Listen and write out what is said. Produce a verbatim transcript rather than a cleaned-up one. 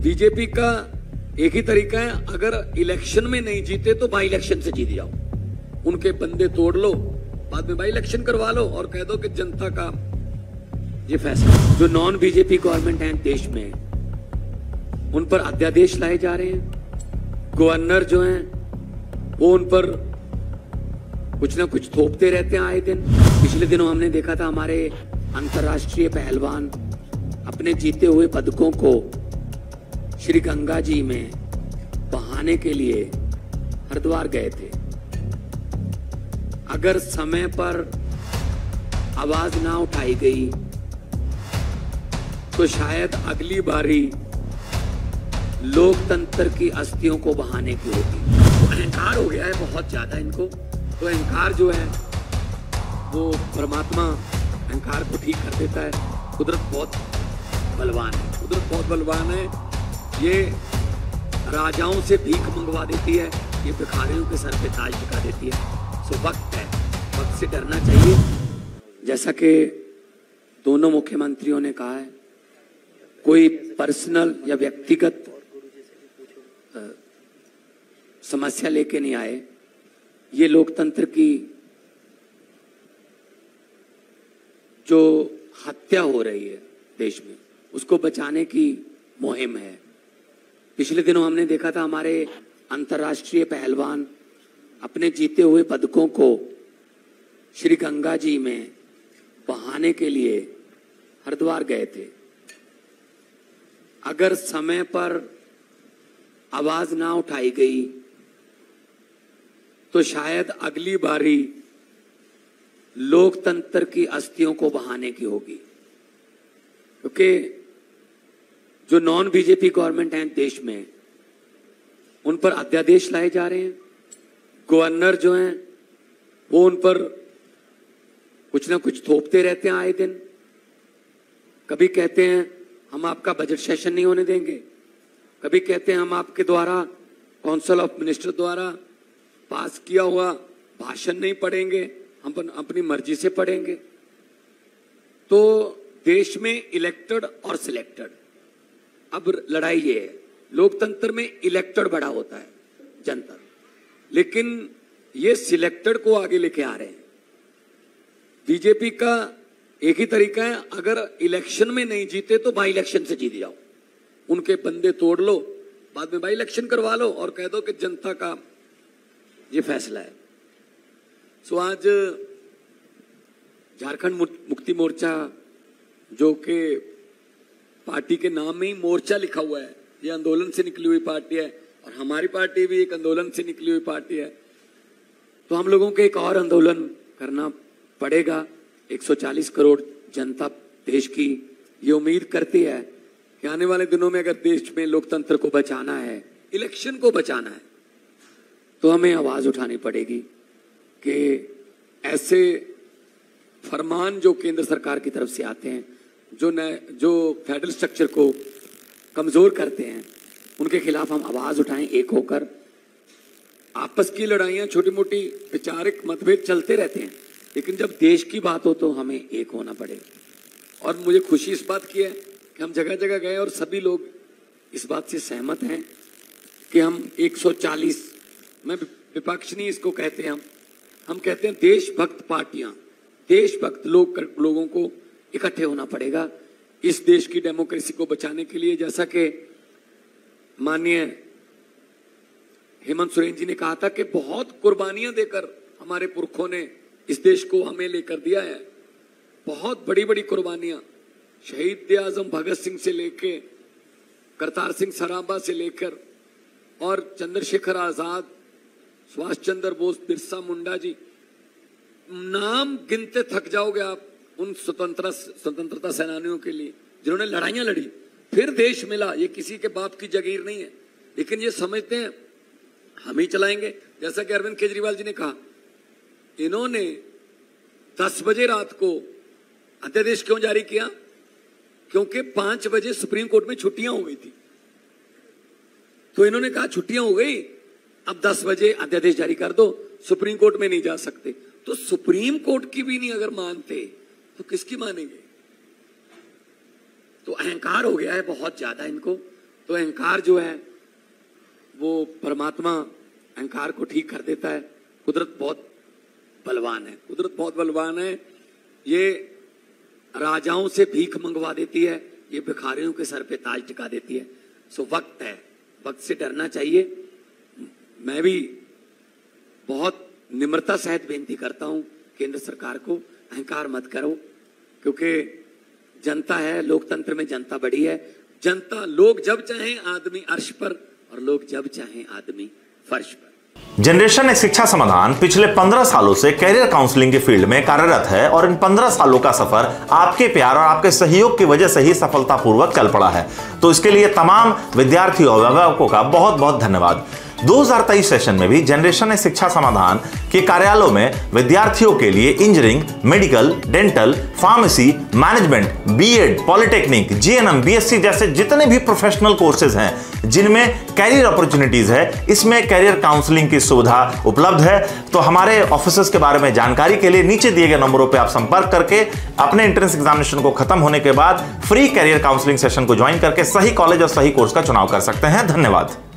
BJP का एक ही तरीका है, अगर इलेक्शन में नहीं जीते तो बाई इलेक्शन से जीत जाओ, उनके बंदे तोड़ लो, बाद में बाई इलेक्शन करवा लो और कह दो कि जनता का ये फैसला। जो नॉन बीजेपी गवर्नमेंट है देश में, उन पर अध्यादेश लाए जा रहे हैं। गवर्नर जो हैं वो उन पर कुछ ना कुछ थोपते रहते हैं आए दिन। पिछले दिनों हमने देखा था हमारे अंतर्राष्ट्रीय पहलवान अपने जीते हुए पदकों को श्री गंगा जी में बहाने के लिए हरिद्वार गए थे। अगर समय पर आवाज ना उठाई गई तो शायद अगली बारी लोकतंत्र की अस्थियों को बहाने की होगी। तो अहंकार हो गया है बहुत ज्यादा इनको। तो अहंकार जो है वो परमात्मा अहंकार को ठीक कर देता है। कुदरत बहुत बलवान है, कुदरत बहुत बलवान है। ये राजाओं से भीख मंगवा देती है, ये भिखारियों के सर पे ताज टिका देती है। सो वक्त है, वक्त से डरना चाहिए। जैसा कि दोनों मुख्यमंत्रियों ने कहा है, कोई पर्सनल या व्यक्तिगत समस्या लेके नहीं आए। ये लोकतंत्र की जो हत्या हो रही है देश में, उसको बचाने की मुहिम है। पिछले दिनों हमने देखा था हमारे अंतर्राष्ट्रीय पहलवान अपने जीते हुए पदकों को श्री गंगा जी में बहाने के लिए हरिद्वार गए थे। अगर समय पर आवाज ना उठाई गई तो शायद अगली बारी लोकतंत्र की अस्थियों को बहाने की होगी। क्योंकि जो नॉन बीजेपी गवर्नमेंट है देश में, उन पर अध्यादेश लाए जा रहे हैं। गवर्नर जो हैं वो उन पर कुछ ना कुछ थोपते रहते हैं आए दिन। कभी कहते हैं हम आपका बजट सेशन नहीं होने देंगे, कभी कहते हैं हम आपके द्वारा काउंसिल ऑफ मिनिस्टर द्वारा पास किया हुआ भाषण नहीं पढ़ेंगे, हम अपनी मर्जी से पढ़ेंगे। तो देश में इलेक्टेड और सिलेक्टेड, अब लड़ाई ये है, लोकतंत्र में इलेक्टेड बड़ा होता है जनता, लेकिन ये सिलेक्टेड को आगे लेके आ रहे हैं। बीजेपी का एक ही तरीका है, अगर इलेक्शन में नहीं जीते तो बाई इलेक्शन से जीत जाओ, उनके बंदे तोड़ लो, बाद में बाई इलेक्शन करवा लो और कह दो कि जनता का ये फैसला है। सो आज झारखंड मुक्ति मोर्चा, जो कि पार्टी के नाम में ही मोर्चा लिखा हुआ है, ये आंदोलन से निकली हुई पार्टी है और हमारी पार्टी भी एक आंदोलन से निकली हुई पार्टी है। तो हम लोगों को एक और आंदोलन करना पड़ेगा। एक सौ चालीस करोड़ जनता देश की ये उम्मीद करती है कि आने वाले दिनों में अगर देश में लोकतंत्र को बचाना है, इलेक्शन को बचाना है, तो हमें आवाज उठानी पड़ेगी कि ऐसे फरमान जो केंद्र सरकार की तरफ से आते हैं, जो नए जो फेडरल स्ट्रक्चर को कमजोर करते हैं, उनके खिलाफ हम आवाज उठाएं एक होकर। आपस की लड़ाइयां, छोटी मोटी वैचारिक मतभेद चलते रहते हैं, लेकिन जब देश की बात हो तो हमें एक होना पड़ेगा। और मुझे खुशी इस बात की है कि हम जगह जगह गए और सभी लोग इस बात से सहमत हैं कि हम एक सौ चालीस, मैं विपक्ष नहीं इसको कहते हैं, हम हम कहते हैं देशभक्त पार्टियां, देशभक्त लोग लोगों को इकट्ठे होना पड़ेगा इस देश की डेमोक्रेसी को बचाने के लिए। जैसा कि माननीय हेमंत सोरेन जी ने कहा था कि बहुत कुर्बानियां देकर हमारे पुरखों ने इस देश को हमें लेकर दिया है, बहुत बड़ी बड़ी कुर्बानियां। शहीद आजम भगत सिंह से लेकर करतार सिंह सराभा से लेकर और चंद्रशेखर आजाद, सुभाष चंद्र बोस, बिरसा मुंडा जी, नाम गिनते थक जाओगे आप उन स्वतंत्रता स्वतंत्रता सेनानियों के लिए जिन्होंने लड़ाइयां लड़ी, फिर देश मिला। ये किसी के बाप की जागीर नहीं है, लेकिन ये समझते हैं हम ही चलाएंगे। जैसा कि अरविंद केजरीवाल जी ने कहा, इन्होंने दस बजे रात को अध्यादेश क्यों जारी किया? क्योंकि पांच बजे सुप्रीम कोर्ट में छुट्टियां हो गई थी। तो इन्होंने कहा छुट्टियां हो गई, अब दस बजे अध्यादेश जारी कर दो, सुप्रीम कोर्ट में नहीं जा सकते। तो सुप्रीम कोर्ट की भी नहीं अगर मानते तो किसकी मानेंगे? तो अहंकार हो गया है बहुत ज्यादा इनको। तो अहंकार जो है वो परमात्मा अहंकार को ठीक कर देता है। कुदरत बहुत बलवान है, कुदरत बहुत बलवान है। ये राजाओं से भीख मंगवा देती है, ये भिखारियों के सर पे ताज टिका देती है। सो वक्त है, वक्त से डरना चाहिए। मैं भी बहुत निम्रता सहित बेनती करता हूं केंद्र सरकार को, अहंकार मत करो, क्योंकि जनता है, लोकतंत्र में जनता बड़ी है। जनता, लोग जब चाहें आदमी अर्श पर और लोग जब चाहें आदमी फर्श पर। जनरेशन एक शिक्षा समाधान पिछले पंद्रह सालों से कैरियर काउंसलिंग के फील्ड में कार्यरत है और इन पंद्रह सालों का सफर आपके प्यार और आपके सहयोग की वजह से ही सफलतापूर्वक चल पड़ा है। तो इसके लिए तमाम विद्यार्थियों और अभिभावकों का बहुत बहुत धन्यवाद। दो हज़ार तेईस सेशन में भी जनरेशन एक शिक्षा समाधान के कार्यालयों में विद्यार्थियों के लिए engineering, medical, dental, pharmacy, management, BEd, polytechnic, GNM, BSc जैसे जितने भी प्रोफेशनल कोर्सेज हैं जिनमें कैरियर अपॉर्चुनिटीज है, इसमें कैरियर काउंसलिंग की सुविधा उपलब्ध है। तो हमारे ऑफिसर्स के बारे में जानकारी के लिए नीचे दिए गए नंबरों पर आप संपर्क करके अपने एंट्रेंस एग्जामिनेशन को खत्म होने के बाद फ्री कैरियर काउंसलिंग सेशन को ज्वाइन करके सही कॉलेज और सही कोर्स का चुनाव कर सकते हैं। धन्यवाद।